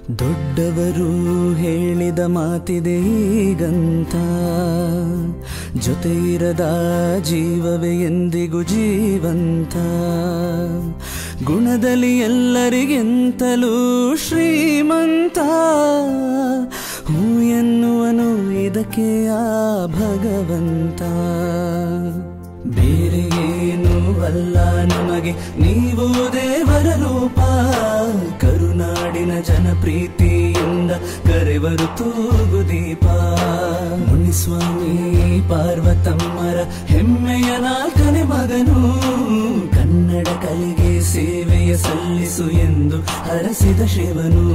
ದೊಡ್ಡವರು ಹೇಳಿದ ಮಾತಿದೆ ಈಗಂತ, ಜೊತೆ ಇರದ ಜೀವವೇ ಎಂದಿಗೂ ಜೀವಂತ. ಗುಣದಲ್ಲಿ ಎಲ್ಲರಿಗಿಂತಲೂ ಶ್ರೀಮಂತ, ಹೂ ಎನ್ನುವನು ಇದಕ್ಕೆ ಆ ಭಗವಂತ. ಬೇರೆ ಏನೂ ಅಲ್ಲ ನಮಗೆ ನೀವು ದೇವರ ರೂಪ, ಕರುನಾಡಿನ ಜನಪ್ರೀತಿಯಿಂದ ಕರೆವರು ತೂಗು ದೀಪ. ಮುನಿಸ್ವಾಮಿ ಪಾರ್ವತಮ್ಮರ ಹೆಮ್ಮೆಯ 4ನೇ ಮಗನು, ಕನ್ನಡ ಕಲೆಗೆ ಸೇವೆಯ ಸಲ್ಲಿಸು ಎಂದು ಹರಸಿದ ಶಿವನು.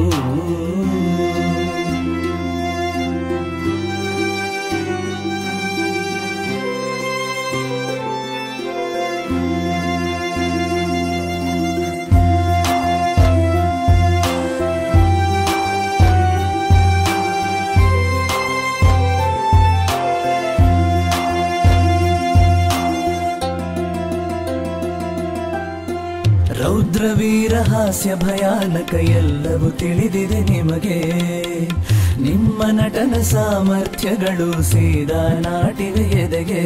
ರೌದ್ರವೀರ ಹಾಸ್ಯ ಭಯಾನಕ ಎಲ್ಲವೂ ತಿಳಿದಿದೆ ನಿಮಗೆ, ನಿಮ್ಮ ನಟನ ಸಾಮರ್ಥ್ಯಗಳು ಸೀದಾ ನಾಟಿವೆ ಎದೆಗೆ.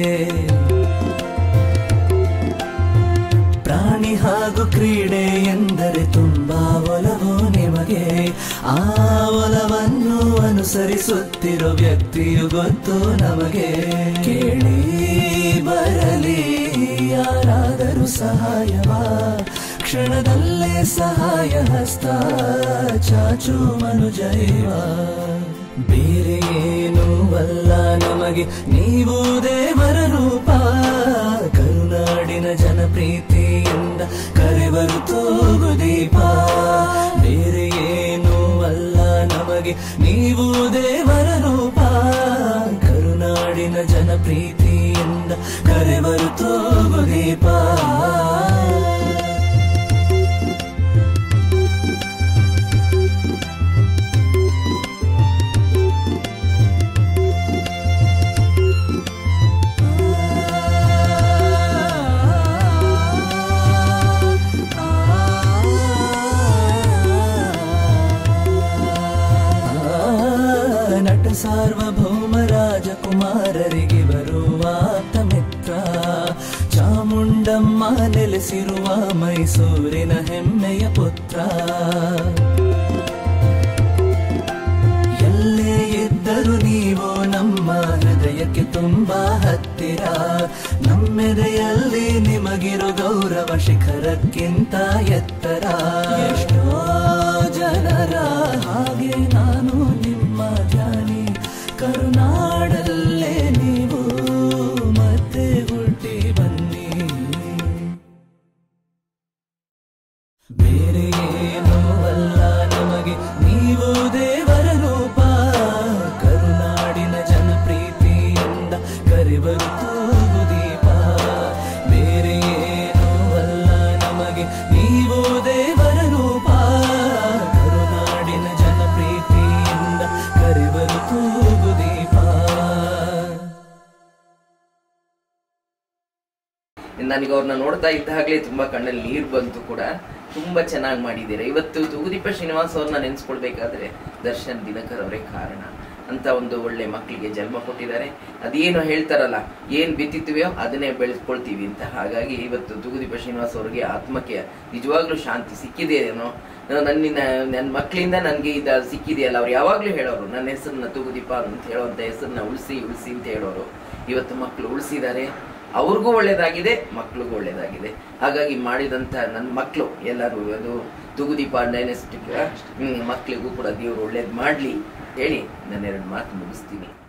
ಪ್ರಾಣಿ ಹಾಗೂ ಕ್ರೀಡೆ ಎಂದರೆ ತುಂಬಾ ಒಲವು ನಿಮಗೆ, ಆ ಒಲವನ್ನು ಅನುಸರಿಸುತ್ತಿರೋ ವ್ಯಕ್ತಿಯು ಗೊತ್ತು ನಮಗೆ. ಕೇಳಿ ಬರಲಿ ಯಾರಾದರೂ ಸಹಾಯವ, ಕ್ಷಣದಲ್ಲೇ ಸಹಾಯ ಹಸ್ತ ಚಾಚು ಮನುಜೈವ. ಬೇರೆ ಏನೂ ಅಲ್ಲ ನಮಗೆ ನೀವು ದೇವರ ರೂಪ, ಕರುನಾಡಿನ ಜನಪ್ರೀತಿಯಿಂದ ಕರೆವರು ತೂಗು ದೀಪ. ಬೇರೆ ಏನೂ ಅಲ್ಲ ನಮಗೆ ನೀವು ದೇವರ ರೂಪ, ಕರುನಾಡಿನ ಜನಪ್ರೀತಿಯಿಂದ ಕರೆವರು ತೂಗು ದೀಪ. ನಟ ಸಾರ್ವಭೌಮ ರಾಜಕುಮಾರರಿಗೆ ಬರುವ ಮಿತ್ರ, ಚಾಮುಂಡಮ್ಮ ನೆಲೆಸಿರುವ ಮೈಸೂರಿನ ಹೆಮ್ಮೆಯ ಪುತ್ರ. ಎಲ್ಲೇ ಇದ್ದರೂ ನೀವು ನಮ್ಮ ಹೃದಯಕ್ಕೆ ತುಂಬಾ ಹತ್ತಿರ, ನಮ್ಮೆದೆಯಲ್ಲಿ ನಿಮಗಿರೋ ಗೌರವ ಶಿಖರಕ್ಕಿಂತ ಎತ್ತರ. ಎಷ್ಟೋ ಜನರ ಹಾಗೆ ನಾನು ನಿಮ್ಮ ಧ್ಯಾನಿ, ಕರುನಾಡಲ್ಲೇ ನೀವು ಮತ್ತೆ ಹುಟ್ಟಿ ಬನ್ನಿ. ಬೇರೆ ಏನೂ ಅಲ್ಲ ನಮಗೆ ನೀವು ದೇವರ ರೂಪ, ಕರುನಾಡಿನ ಜನಪ್ರೀತಿಯಿಂದ ಕರೆವರು ತೂಗು ದೀಪ. ಬೇರೆ ಏನೂ ಅಲ್ಲ ನಮಗೆ ನೀವು ದೇವರ ರೂಪ, ಕರುನಾಡಿನ ಜನಪ್ರೀತಿಯಿಂದ ಕರೆವರು ತೂಗು ದೀಪ. ನನಗೆ ಅವ್ರನ್ನ ನೋಡ್ತಾ ಇದ್ದಾಗಲೇ ತುಂಬಾ ಕಣ್ಣಲ್ಲಿ ನೀರು ಬಂತು ಕೂಡ. ತುಂಬಾ ಚೆನ್ನಾಗಿ ಮಾಡಿದ್ದೀರಾ. ಇವತ್ತು ತೂಗುದೀಪ ಶ್ರೀನಿವಾಸ್ ಅವ್ರನ್ನ ನೆನೆಸ್ಕೊಳ್ಬೇಕಾದ್ರೆ ದರ್ಶನ್ ದಿನಕರ್ ಅವರೇ ಕಾರಣ. ಅಂತ ಒಂದು ಒಳ್ಳೆ ಮಕ್ಕಳಿಗೆ ಜನ್ಮ ಕೊಟ್ಟಿದ್ದಾರೆ. ಅದೇನು ಹೇಳ್ತಾರಲ್ಲ, ಏನ್ ಬಿತ್ತಿತ್ತೀವೋ ಅದನ್ನೇ ಬೆಳೆಸ್ಕೊಳ್ತೀವಿ ಅಂತ. ಹಾಗಾಗಿ ಇವತ್ತು ತೂಗುದೀಪ ಶ್ರೀನಿವಾಸ್ ಅವ್ರಿಗೆ ಆತ್ಮಕ್ಕೆ ನಿಜವಾಗ್ಲೂ ಶಾಂತಿ ಸಿಕ್ಕಿದೆ ಏನೋ. ನನ್ನ ಮಕ್ಕಳಿಂದ ನನಗೆ ಇದು ಸಿಕ್ಕಿದೆಯಲ್ಲ, ಅವ್ರು ಯಾವಾಗ್ಲೂ ಹೇಳೋರು ನನ್ನ ಹೆಸರನ್ನ ತೂಗುದೀಪ ಅಂತ ಹೇಳೋಂಥ ಹೆಸರನ್ನ ಉಳಿಸಿ ಉಳಿಸಿ ಅಂತ ಹೇಳೋರು. ಇವತ್ತು ಮಕ್ಕಳು ಉಳಿಸಿದ್ದಾರೆ, ಅವ್ರಿಗೂ ಒಳ್ಳೇದಾಗಿದೆ, ಮಕ್ಳಿಗೂ ಒಳ್ಳೇದಾಗಿದೆ. ಹಾಗಾಗಿ ಮಾಡಿದಂತ ನನ್ನ ಮಕ್ಕಳು ಎಲ್ಲರೂ ಅದು ತೂಗುದೀಪ ಡೈನೆಸ್ಟಿಕ್ ಮಕ್ಕಳಿಗೂ ಕೂಡ ದೇವರು ಒಳ್ಳೇದು ಮಾಡ್ಲಿ ಹೇಳಿ ನನ್ನ 2 ಮಾತು ಮುಗಿಸ್ತೀನಿ.